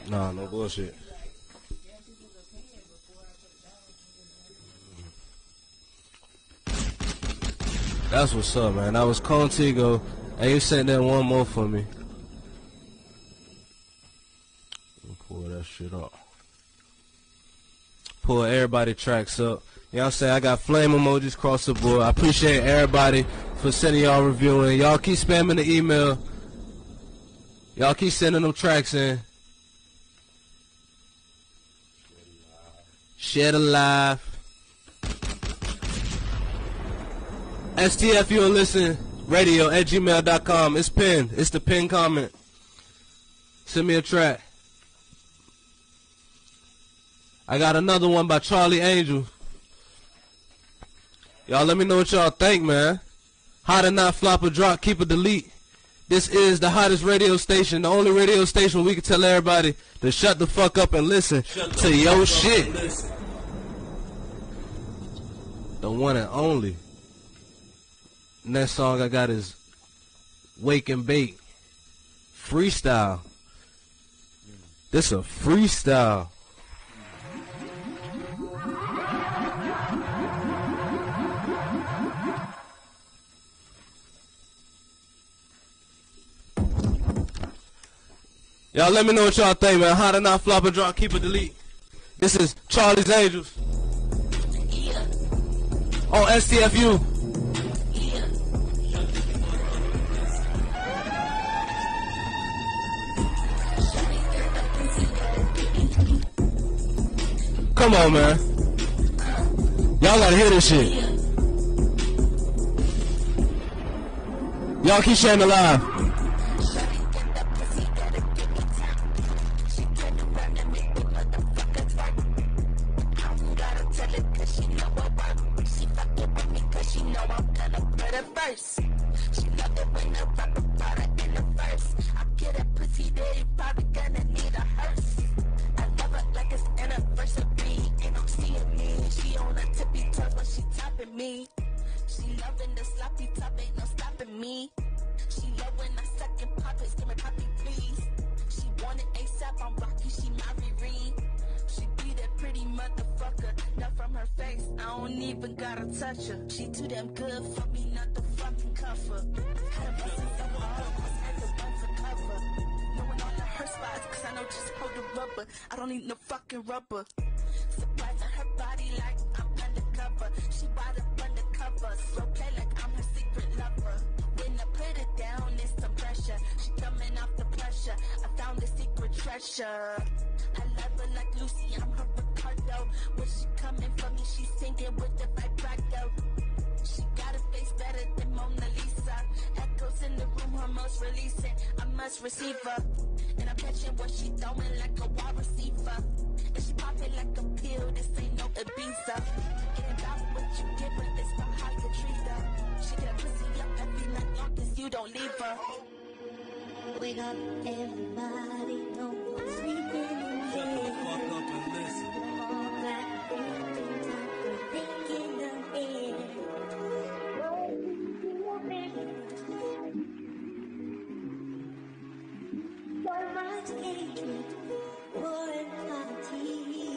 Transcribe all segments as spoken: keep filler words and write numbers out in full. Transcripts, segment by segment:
Nah, no bullshit. That's what's up, man. That was Contigo. And you sent that one more for me. Pull that shit up. Pull everybody tracks up. You know what I'm saying? I got flame emojis across the board. I appreciate everybody for sending y'all reviewing. Y'all keep spamming the email. Y'all keep sending them tracks in. Share the live. S T F U Listen Radio at gmail dot com. It's pinned. It's the pinned comment. Send me a track. I got another one by Charlie Angel. Y'all let me know what y'all think, man. Hot or not, flop or drop, keep or delete. This is the hottest radio station, the only radio station where we can tell everybody to shut the fuck up and listen to your shit. The one and only. Next song I got is Wake and Bake. Freestyle. This a freestyle. Y'all let me know what y'all think, man. Hot or not, flop or drop, keep or delete. This is Charlie's Angels. On S T F U. Come on, man. Y'all gotta hear this shit. Y'all keep sharing the live. She too damn good for me not to fucking cover. Had a bustin' so hard, I had to run to cover. Knowing all of her spots, cause I know just hold the rubber. I don't need no fucking rubber. Surprising her body like I'm undercover. She bought up undercover, so play like I'm her secret lover. When I put it down, it's some pressure. She coming off the pressure. I found the secret treasure. I love her like Lucy, I'm her Ricardo. When she coming for me, she singing with the vibrato. She got a face better than Mona Lisa. Echoes in the room, hormones releasing. I must receive her. And I'm catching what she throwing like a wide receiver. And she popping like a pill, this ain't no Ibiza. Ain't about what you give her, it's about how you treat her. She get a pussy up every night long as you don't leave her. Wake up, everybody, no more sleeping in bed. Shut the fuck up and listen. All that time for thinking of it. So much hatred for equality.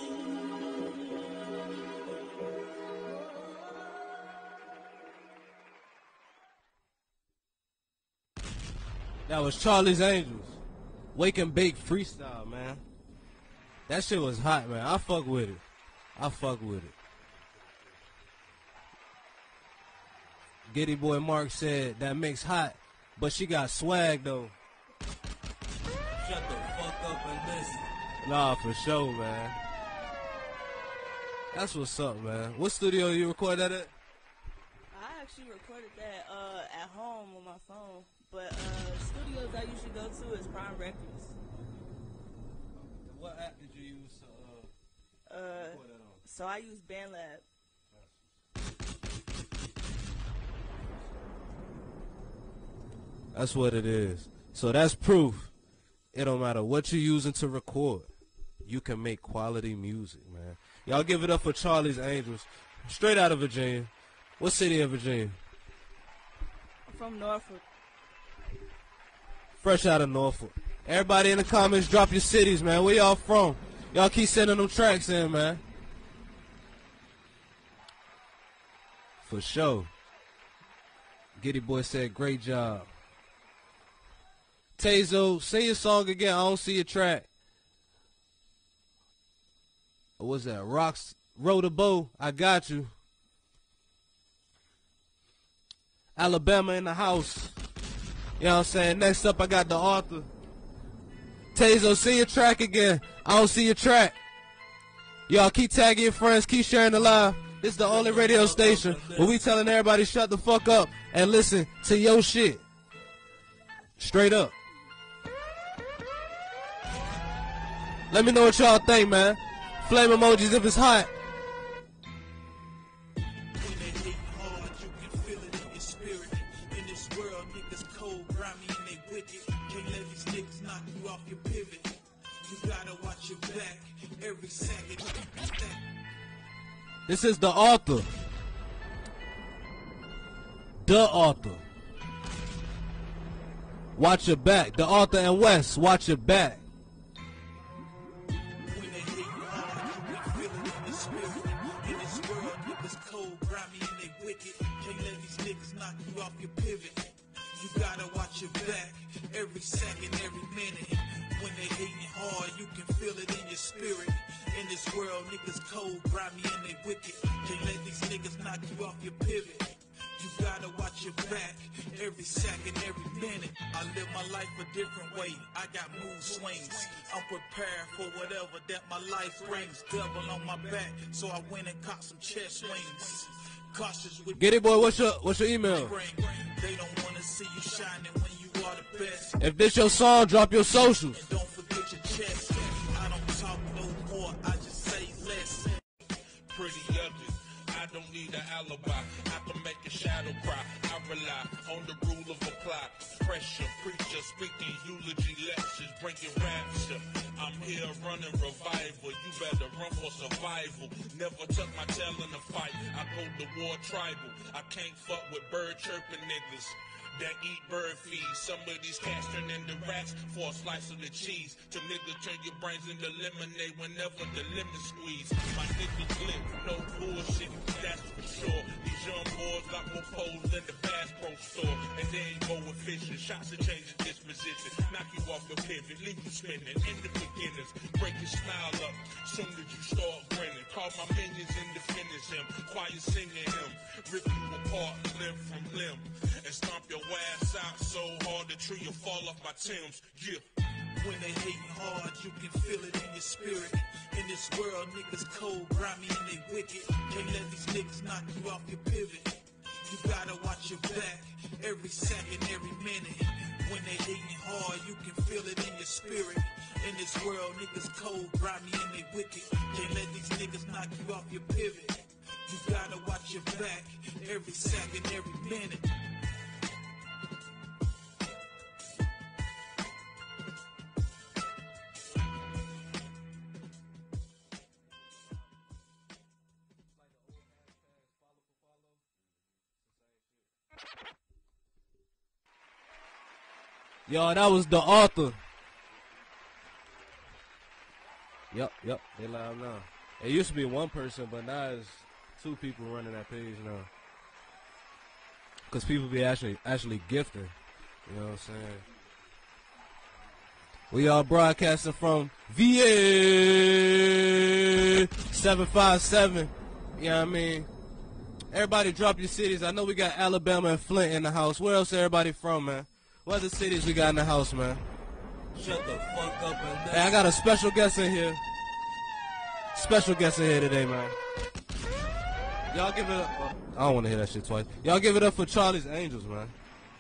That was Charlie's Angels. Wake and Bake freestyle, man. That shit was hot, man. I fuck with it. I fuck with it. Giddy Boy Mark said that mix hot, but she got swag though. Shut the fuck up and listen. Nah, for sure, man. That's what's up, man. What studio you record that at? I actually recorded that uh, at home on my phone, but uh, studios I usually go to is Prime Records. What app did you use to uh, uh, record that on? So I use BandLab. That's what it is. So that's proof. It don't matter what you're using to record. You can make quality music, man. Y'all give it up for Charlie's Angels. Straight out of Virginia. What city in Virginia? I'm from Norfolk. Fresh out of Norfolk. Everybody in the comments, drop your cities, man. Where y'all from? Y'all keep sending them tracks in, man. For sure. Giddy Boy said, great job. Tazo, sing your song again. I don't see your track. What was that? Rocks, Row the Bow. I got you. Alabama in the house. You know what I'm saying? Next up, I got the author. Tazo, see your track again. I don't see your track. Y'all keep tagging your friends. Keep sharing the live. This is the only radio station where we telling everybody shut the fuck up and listen to your shit. Straight up. Let me know what y'all think, man. Flame emojis if it's hot. This is the author. The author. Watch your back. The author and West. Watch your back. You gotta watch your back every second, every minute. When they hating hard, you can feel it in your spirit. In this world, niggas cold, grimy, and they wicked. Can't let these niggas knock you off your pivot. You gotta watch your back every second, every minute. I live my life a different way. I got mood swings. I'm prepared for whatever that my life brings. Devil on my back, so I went and caught some chest wings. Cautious with Get it, boy. What's your What's your email? They don't wanna see you shining when you are the best. If this your song, drop your socials. And don't forget your chest. I don't talk no more. I just say less. Pretty ugly. I don't need an alibi. I can make a shadow cry. I rely on the rule of apply. Pressure, preacher, speaking eulogy lectures, bringing rapture. I'm here running revival. You better run for survival. Never tuck my tail in a fight. I go to war tribal. I can't fuck with bird chirping niggas that eat bird feed. Some of these cats turn into rats for a slice of the cheese. To niggas turn your brains into lemonade whenever the lemon squeeze. My niggas lit, no bullshit, that's for sure. These young boys got more poles than the Bass Pro store. And they ain't more efficient. Shots are changing disposition. Knock you off your pivot, leave you spinning. In the beginners, break your style up. Soon as you start grinning. Call my minions and defenders him. Choir singing him. Rip you apart, limb from limb. And stomp your ass out so hard the tree will fall off my Timbs. Yeah. When they hating hard, you can feel it in your spirit. In this world, niggas cold, grimy, and they wicked. Can't let these niggas knock you off your pivot. You gotta watch your back every second, every minute. When they hating hard, you can feel it in your spirit. In this world, niggas cold, grimy, and they wicked. Can't let these niggas knock you off your pivot. You gotta watch your back every second, every minute. Yo, that was the author. Yep, yep, they live now. It used to be one person, but now it's two people running that page now. Because people be actually actually gifting. You know what I'm saying? We are broadcasting from V A seven five seven. You know what I mean? Everybody drop your cities. I know we got Alabama and Flint in the house. Where else everybody from, man? What other cities we got in the house, man? Shut the fuck up and Hey, I got a special guest in here. Special guest in here today, man. Y'all give it up. Oh, I don't want to hear that shit twice. Y'all give it up for Charlie's Angels, man.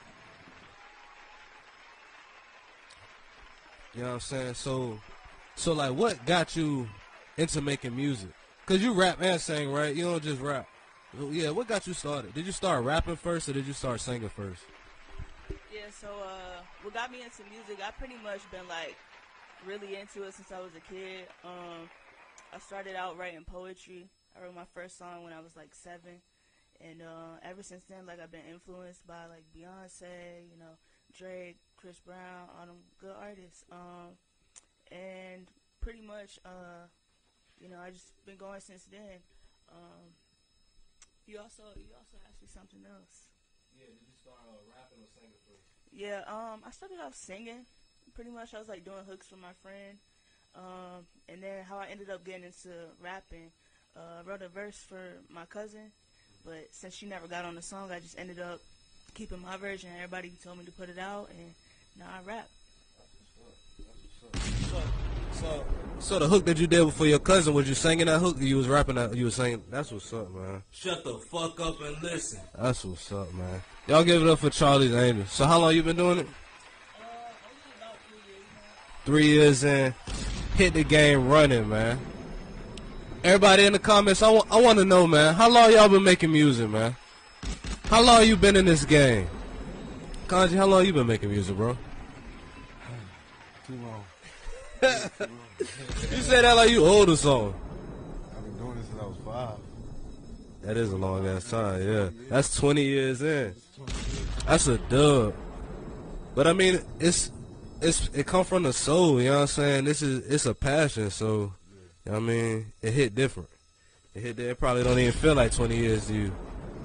You know what I'm saying? So, so like, what got you into making music? Cause you rap and sing, right? You don't just rap. Yeah, what got you started? Did you start rapping first, or did you start singing first? Yeah, so uh, what got me into music, I pretty much been like really into it since I was a kid. Um, I started out writing poetry. I wrote my first song when I was like seven, and uh, ever since then, like I've been influenced by like Beyonce, you know, Drake, Chris Brown, all them good artists. Um, and pretty much, uh, you know, I just been going since then. Um, you also you also asked me something else. Yeah, did you start uh, rapping or singing first? Yeah, um, I started off singing. Pretty much, I was like doing hooks for my friend. Um, and then how I ended up getting into rapping, uh, wrote a verse for my cousin, but since she never got on the song, I just ended up keeping my version. Everybody told me to put it out, and now I rap. So, so, so the hook that you did for your cousin, was you singing that hook or you was rapping that, you was singing? That's what's up, man. Shut the fuck up and listen. That's what's up, man. Y'all give it up for Charlie's Angels. So how long you been doing it? Uh, only about three years now. Three years in. Hit the game running, man. Everybody in the comments, I, wa I want to know, man, how long y'all been making music, man? How long you been in this game? Kanji, how long you been making music, bro? Too long. You said that like you old or something. I've been doing this since I was five. That is a long ass time, yeah. That's twenty years in. That's a dub. But I mean, it's it's it come from the soul, you know what I'm saying? This is it's a passion, so you know what I mean, it hit different. It hit it probably don't even feel like twenty years to you.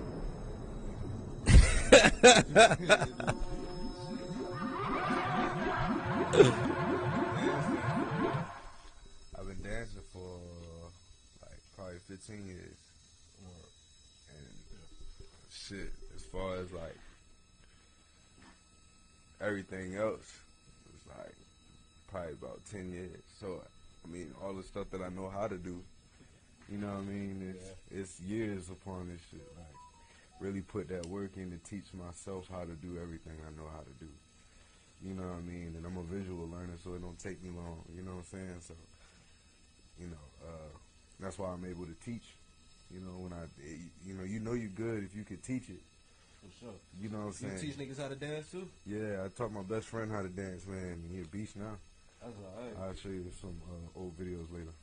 I've been dancing for like probably fifteen years. And shit, as far as like everything else, it's like probably about ten years. So, I mean, all the stuff that I know how to do, you know what I mean? It's, yeah. it's years upon this shit. Like, really put that work in to teach myself how to do everything I know how to do. You know what I mean? And I'm a visual learner, so it don't take me long. You know what I'm saying? So, you know, uh, that's why I'm able to teach. You know, when I, you know, you know you're good if you could teach it. For sure. You know what I'm saying? You teach niggas how to dance too? Yeah, I taught my best friend how to dance, man. He a beast now. That's alright. I'll show you some uh, old videos later.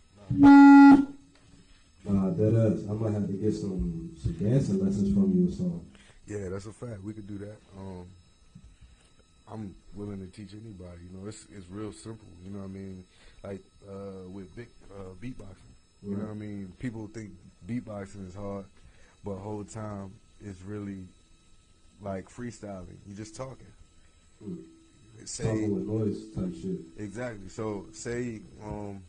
Nah, that ass. I might have to get some some dancing lessons from you or something. Yeah, that's a fact. We could do that. Um, I'm willing to teach anybody. You know, it's it's real simple. You know what I mean? Like uh, with Vic, uh, beatboxing. You know what I mean? People think beatboxing is hard, but the whole time it's really like freestyling. You're just talking. Mm. Say, talking with noise type shit. Exactly. So say um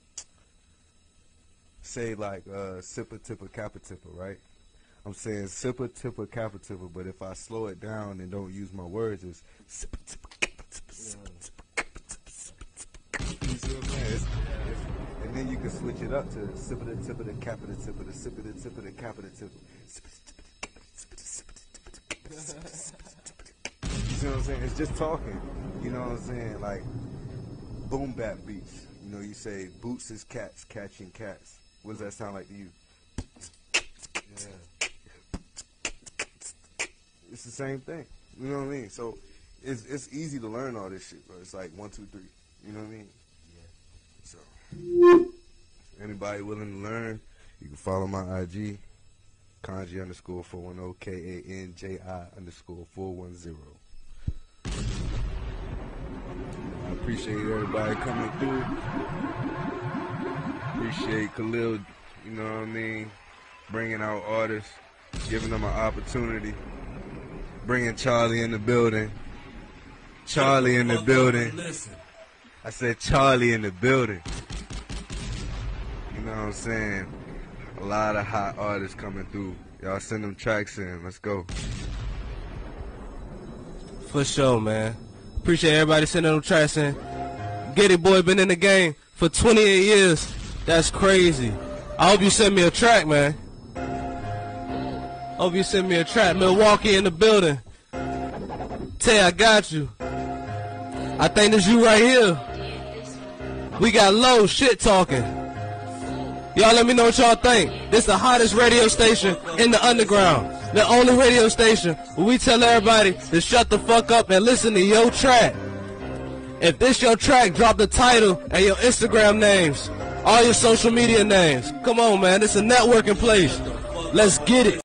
say like uh sipper tipper kappa tipper, right? I'm saying sipper tipper kappa tipper, but if I slow it down and don't use my words, it's sipper tipper kappa tipper, sipper tipper kappa tipper, sipper tipper. You see what I'm saying? It's, it's, and then you can switch it up to sipper the tipper the kappa the tipper, the sipper the tipper the kappa the tipper, sipper the tipper the kappa the tipper, the sipper the tipper the kappa the tipper, the tipper the kappa. You see what I'm saying? It's just talking. You know what I'm saying? Like boom bap beats. You know, you say boots is cats catching cats. What does that sound like to you? Yeah. It's the same thing. You know what I mean? So it's it's easy to learn all this shit, bro. It's like one, two, three. You know what I mean? Yeah. So anybody willing to learn, you can follow my I G, Kanji underscore four one zero, K A N J I underscore four one zero. I appreciate everybody coming through. Appreciate Khalil, you know what I mean, bringing out artists, giving them an opportunity, bringing Charlie in the building. Charlie in the building. I said Charlie in the building. You know what I'm saying? A lot of hot artists coming through. Y'all send them tracks in. Let's go. For sure, man. Appreciate everybody sending them tracks in. Get It Boy been in the game for twenty-eight years. That's crazy. I hope you send me a track, man. Hope you send me a track. Milwaukee in the building. Tay, I got you. I think it's you right here. We got low shit talking. Y'all let me know what y'all think. This the hottest radio station in the underground. The only radio station where we tell everybody to shut the fuck up and listen to your track. If this your track, drop the title and your Instagram names. All your social media names. Come on, man. It's a networking place. Let's get it.